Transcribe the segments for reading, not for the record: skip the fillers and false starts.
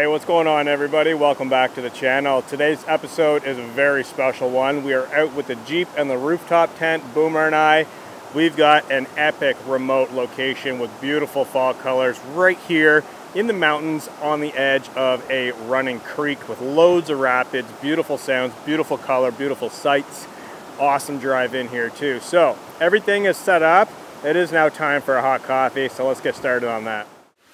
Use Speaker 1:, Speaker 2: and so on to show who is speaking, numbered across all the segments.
Speaker 1: Hey, what's going on, everybody? Welcome back to the channel. Today's episode is a very special one. We are out with the Jeep and the rooftop tent, Boomer and I. We've got an epic remote location with beautiful fall colors right here in the mountains on the edge of a running creek with loads of rapids, beautiful sounds, beautiful color, beautiful sights. Awesome drive in here too. So everything is set up. It is now time for a hot coffee, so let's get started on that.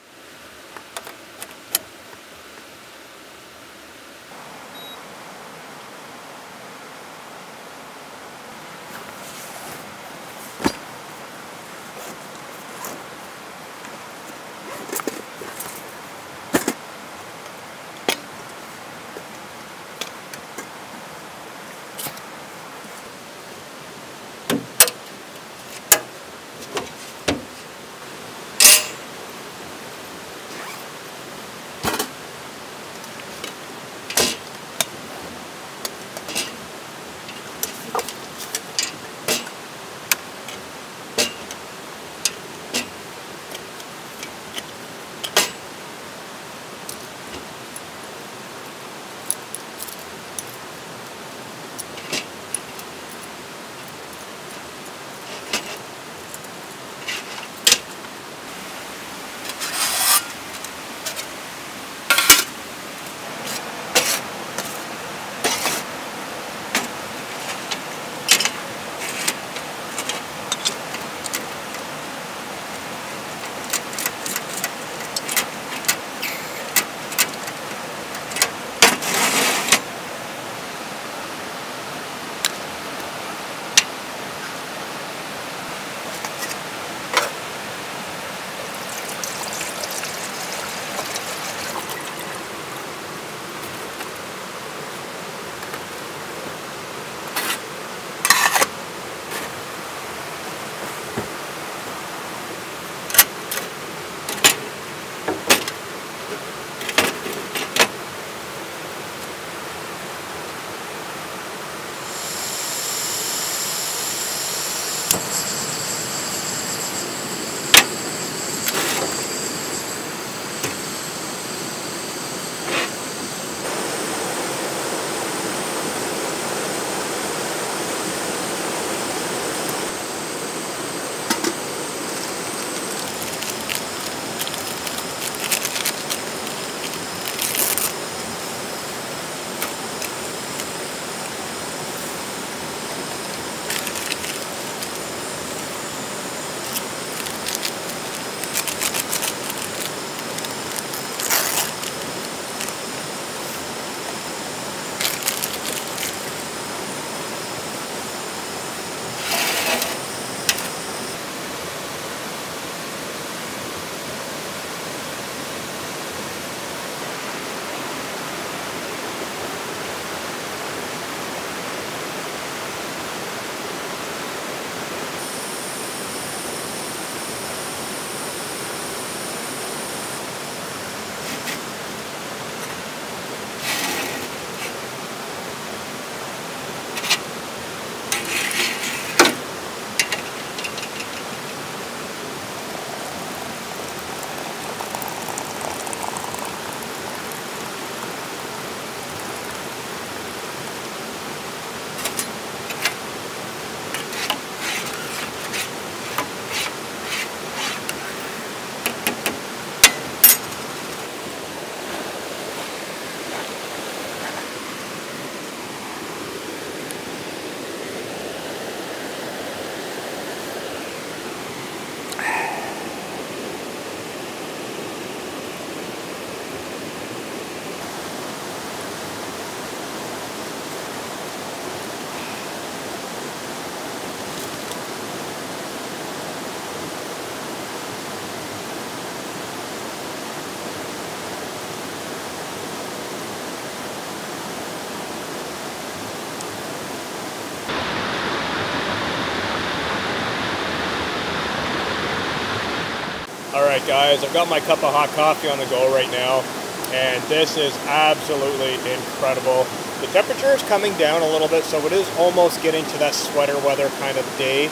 Speaker 1: Alright guys, I've got my cup of hot coffee on the go right now, and this is absolutely incredible. The temperature is coming down a little bit, so it is almost getting to that sweater weather kind of day.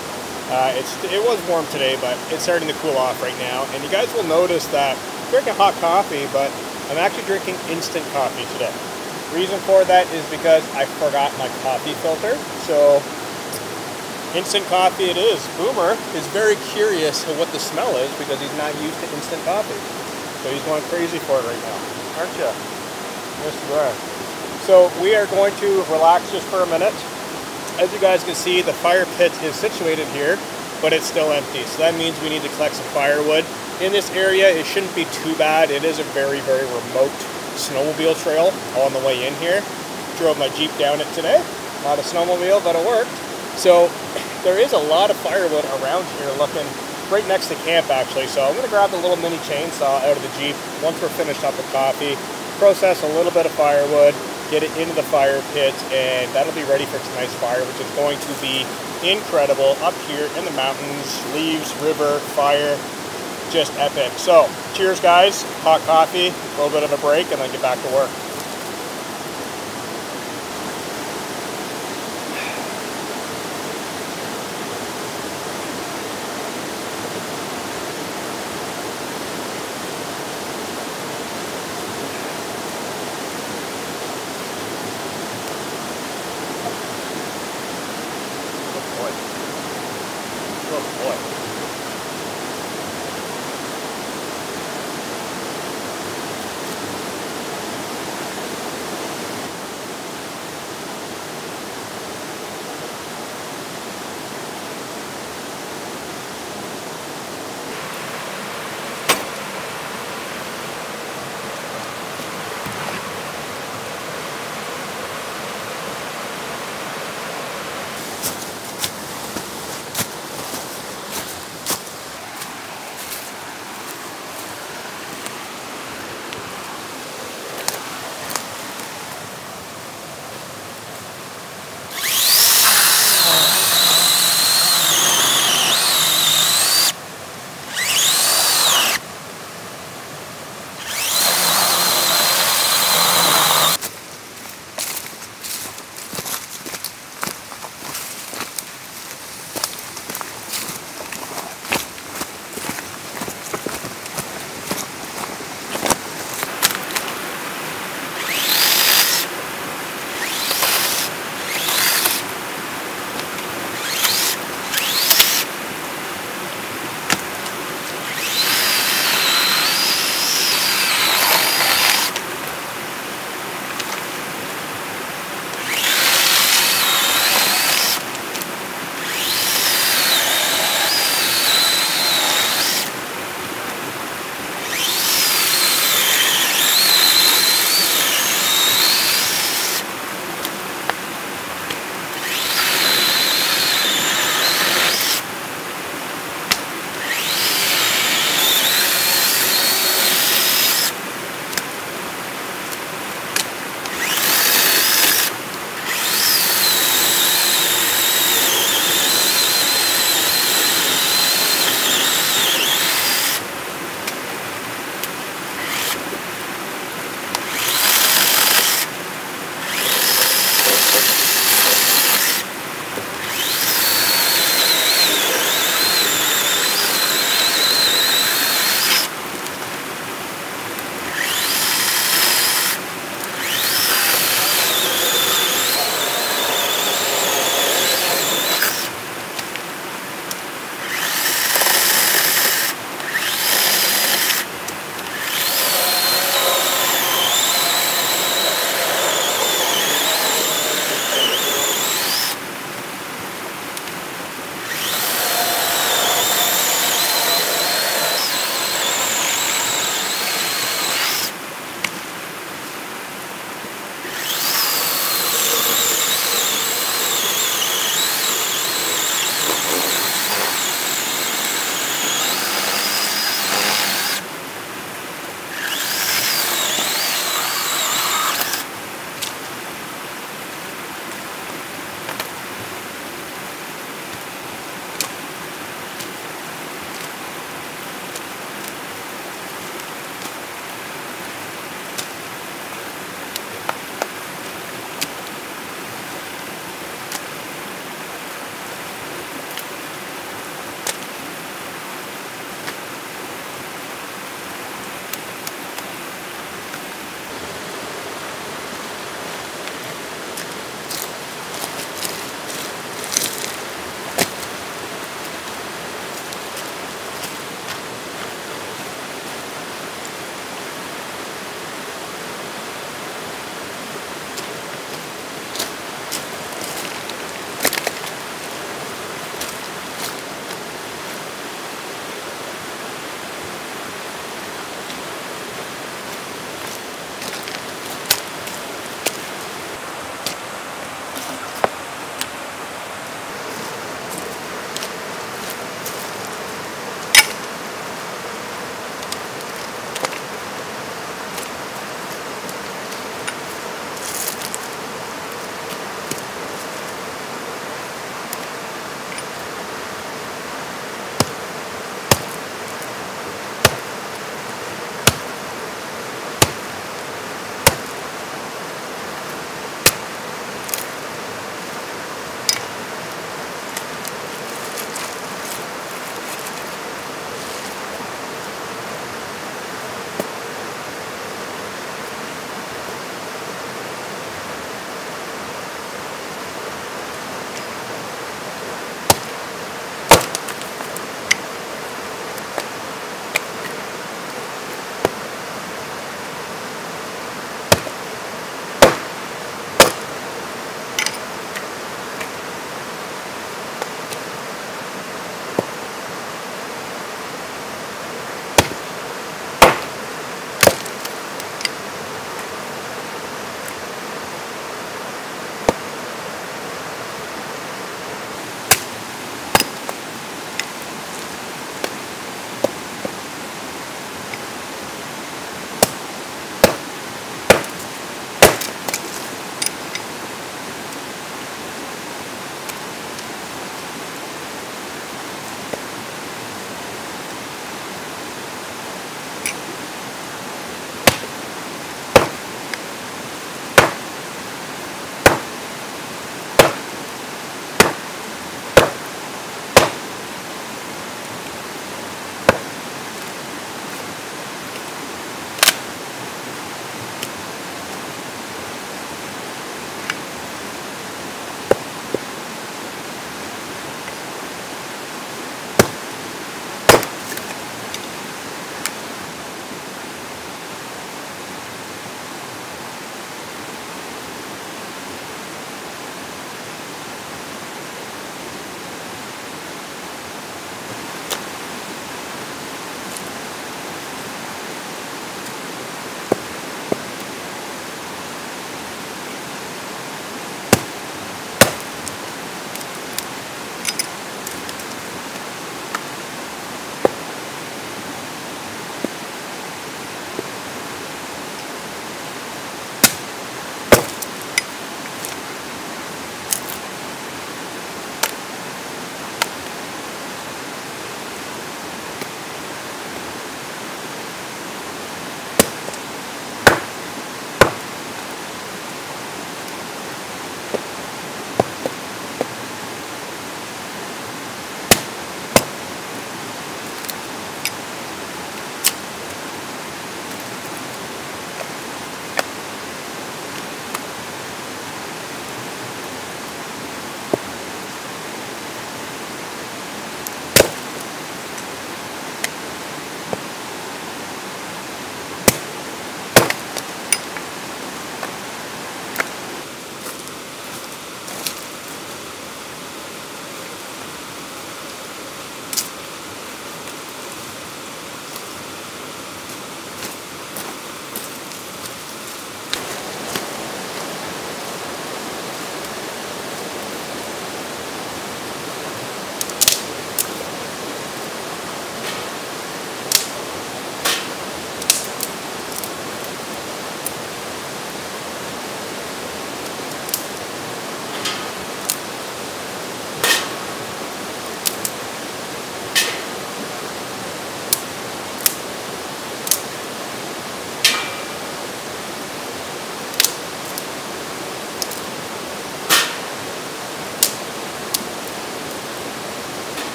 Speaker 1: It was warm today, but it's starting to cool off right now. And you guys will notice that I'm drinking hot coffee, but I'm actually drinking instant coffee today. Reason for that is because I forgot my coffee filter. So instant coffee it is. Boomer is very curious of what the smell is because he's not used to instant coffee. So he's going crazy for it right now. Aren't you? Yes, you are. So we are going to relax just for a minute. As you guys can see, the fire pit is situated here, but it's still empty. So that means we need to collect some firewood. In this area, it shouldn't be too bad. It is a very, very remote snowmobile trail on the way in here. Drove my Jeep down it today. Not a snowmobile, but it worked. So there is a lot of firewood around here looking right next to camp actually. So I'm gonna grab the little mini chainsaw out of the Jeep once we're finished up with coffee, process a little bit of firewood, get it into the fire pit, and that'll be ready for tonight's fire, which is going to be incredible up here in the mountains, leaves, river, fire, just epic. So cheers guys, hot coffee, a little bit of a break, and then get back to work.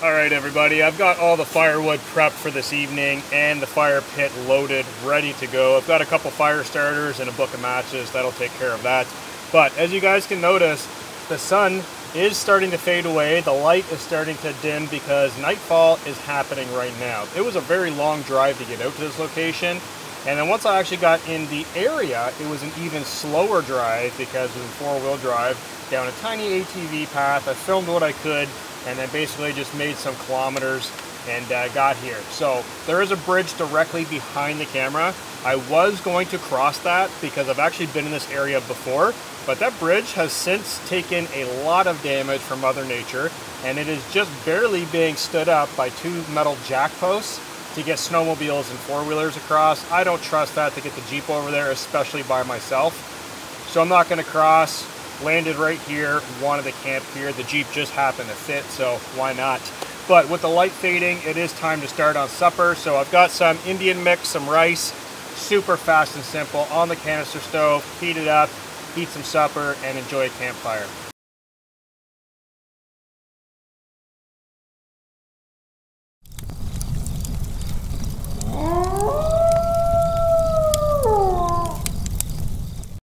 Speaker 1: All right, everybody, I've got all the firewood prepped for this evening and the fire pit loaded, ready to go. I've got a couple fire starters and a book of matches. That'll take care of that. But as you guys can notice, the sun is starting to fade away. The light is starting to dim because nightfall is happening right now. It was a very long drive to get out to this location. And then once I actually got in the area, it was an even slower drive because it was four-wheel drive down a tiny ATV path. I filmed what I could and then basically just made some kilometers and got here. So there is a bridge directly behind the camera. I was going to cross that because I've actually been in this area before, but that bridge has since taken a lot of damage from Mother Nature, and it is just barely being stood up by two metal jack posts to get snowmobiles and four-wheelers across. I don't trust that to get the Jeep over there, especially by myself. So I'm not gonna cross. Landed right here, wanted to camp here. The Jeep just happened to fit, so why not? But with the light fading, it is time to start on supper. So I've got some Indian mix, some rice, super fast and simple on the canister stove, heat it up, eat some supper, and enjoy a campfire.